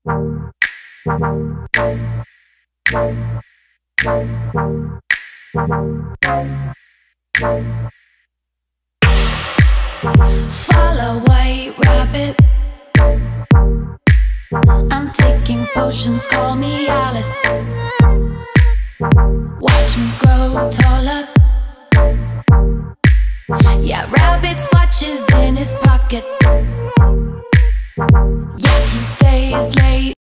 Follow white rabbit. I'm taking potions, call me Alice. Watch me grow taller. Yeah, rabbit's watches in his pocket. Yeah, he stays late.